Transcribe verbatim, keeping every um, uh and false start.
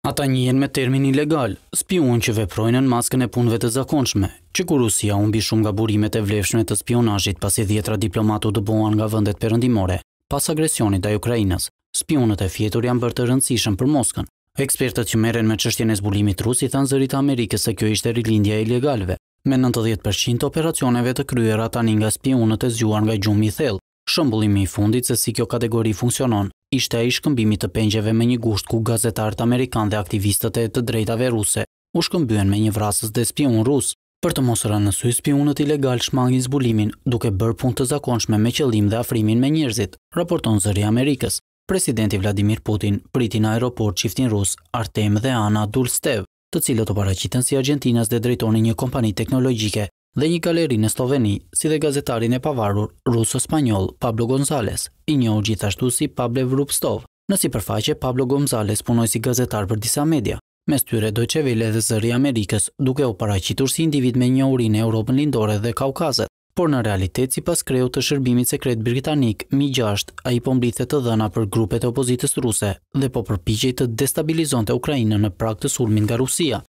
Ata njihen me termin ilegal, spion që veprojnë në maskën e punëve të zakonshme, që kur Rusia humbi shumë nga burimet e vlefshme të spionazhit pasi dhjetra diplomatë u dëbuan nga vendet perëndimore, pas agresionit ndaj Ukrainës, spionët e fjetur janë bërë të rëndësishëm për Moskën. Ekspertët që merren me çështjen e zbulimit rus i thanë zërit të Amerikës se kjo ishte rilindja e ilegalëve, me nëntëdhjetë përqind të operacioneve të kryera tani nga spionët e zgjuar nga gjumi i thellë. Shembullimi i fundit se si kjo kategori funksionon ishte ai shkëmbimi të pengjeve me një gusht ku gazetarët amerikanë dhe aktivistët e të drejtave ruse u shkëmbyen me një vrasës dhe spion rus. Për të mos rënë në sy, spionët ilegal shmangin zbulimin duke bërë punë të zakonshme me qëllim dhe afrimin me njerëzit, raporton zëri i Amerikës. Presidenti Vladimir Putin priti në aeroport çiftin rus Artem dhe Ana Dulstev, të cilët u paraqiten si Argjentinas dhe drejtonin një kompani teknologjike dhe një galeri në Sloveni, si dhe gazetarin e pavarur ruso-spanjoll Pablo González, i njohur gjithashtu si Pavle Vrubstov. Në sipërfaqe, Pablo González punoi si gazetar për disa media, mes tyre Deutsche Welle dhe zëri i Amerikës, duke u paraqitur si individ me njohuri në Europën Lindore dhe Kaukazet. Por në realitet, sipas kreut të shërbimit sekret britanik Mi gjashtë, ai po mblidhte të dhëna për grupet e opozitës ruse dhe po përpiqej të destabilizonte Ukrainën në prag të sulmit nga Rusia.